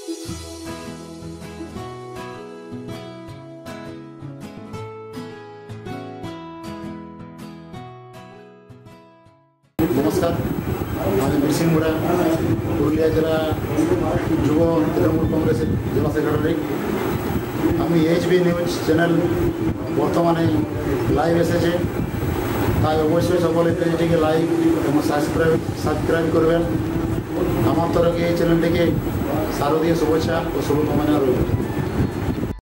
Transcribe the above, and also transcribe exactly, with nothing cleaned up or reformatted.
नमस्कार আমি বিরসিং মুড়া পুরুলিয়া জেলা যুব তৃণমূল কংগ্রেসের জেলা সেক্রেটারি। আমি এইচবি নিউজ চ্যানেল বর্তমানে লাইভ এসেছে, তাই অবশ্যই সকলে পেজটিকে লাইক এবং সাবস্ক্রাইব সাবস্ক্রাইব করবেন। আমার তরফে এই চ্যানেলটিকে শারদীয় শুভেচ্ছা ও শুভকামনা রইল।